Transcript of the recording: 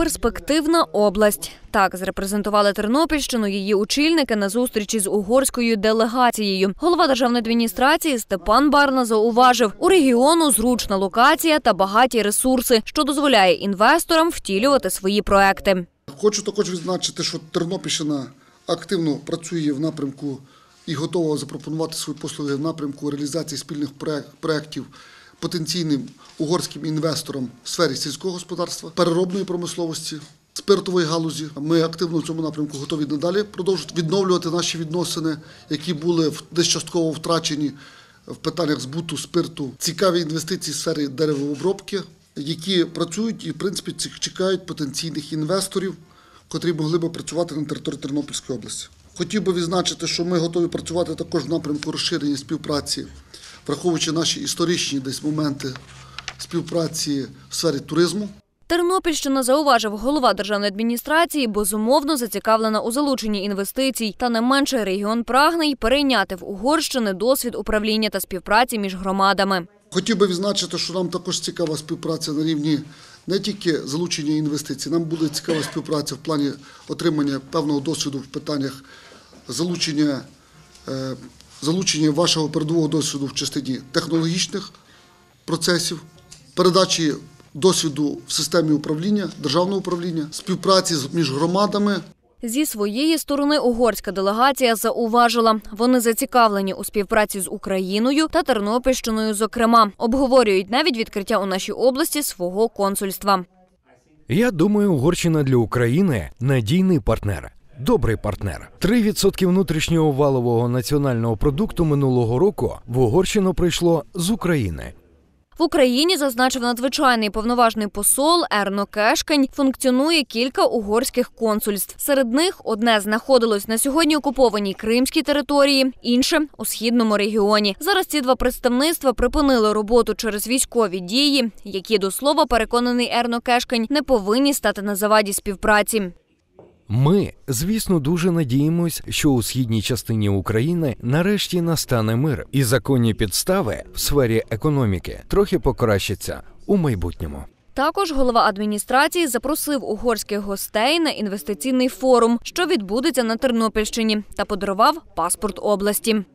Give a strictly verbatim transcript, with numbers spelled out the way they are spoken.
Перспективна область. Так зрепрезентували Тернопільщину її очільники на зустрічі з угорською делегацією. Голова державної адміністрації Степан Барна зауважив, у регіону зручна локація та багаті ресурси, що дозволяє інвесторам втілювати свої проекти. Хочу також відзначити, що Тернопільщина активно працює в напрямку і готова запропонувати свої послуги в напрямку реалізації спільних проєктів потенційним угорським інвесторам в сфері сільського господарства, переробної промисловості, спиртової галузі. Ми активно в цьому напрямку готові надалі продовжувати відновлювати наші відносини, які були десь частково втрачені в питаннях збуту спирту. Цікаві інвестиції в сфері деревообробки, які працюють і, в принципі, чекають потенційних інвесторів, котрі могли б працювати на території Тернопільської області. Хотів би відзначити, що ми готові працювати також в напрямку розширення співпраці, враховуючи наші історичні десь моменти співпраці в сфері туризму. Тернопільщина, зауважив голова державної адміністрації, безумовно зацікавлена у залученні інвестицій. Та не менше регіон прагне й перейняти в Угорщини досвід управління та співпраці між громадами. Хотів би відзначити, що нам також цікава співпраця на рівні не тільки залучення інвестицій, нам буде цікава співпраця в плані отримання певного досвіду в питаннях залучення, залучення вашого передового досвіду в частині технологічних процесів, передачі досвіду в системі управління, державного управління, співпраці між громадами. Зі своєї сторони угорська делегація зауважила, вони зацікавлені у співпраці з Україною та Тернопільщиною зокрема. Обговорюють навіть відкриття у нашій області свого консульства. Я думаю, Угорщина для України – надійний партнер. Добрий партнер. три відсотки внутрішнього валового національного продукту минулого року в Угорщину прийшло з України. В Україні, зазначив надзвичайний повноважний посол Ерно Кешкень, функціонує кілька угорських консульств. Серед них одне знаходилось на сьогодні окупованій Кримській території, інше – у східному регіоні. Зараз ці два представництва припинили роботу через військові дії, які, до слова, переконаний Ерно Кешкень, не повинні стати на заваді співпраці. Ми, звісно, дуже надіємось, що у східній частині України нарешті настане мир і законні підстави в сфері економіки трохи покращаться у майбутньому. Також голова адміністрації запросив угорських гостей на інвестиційний форум, що відбудеться на Тернопільщині, та подарував паспорт області.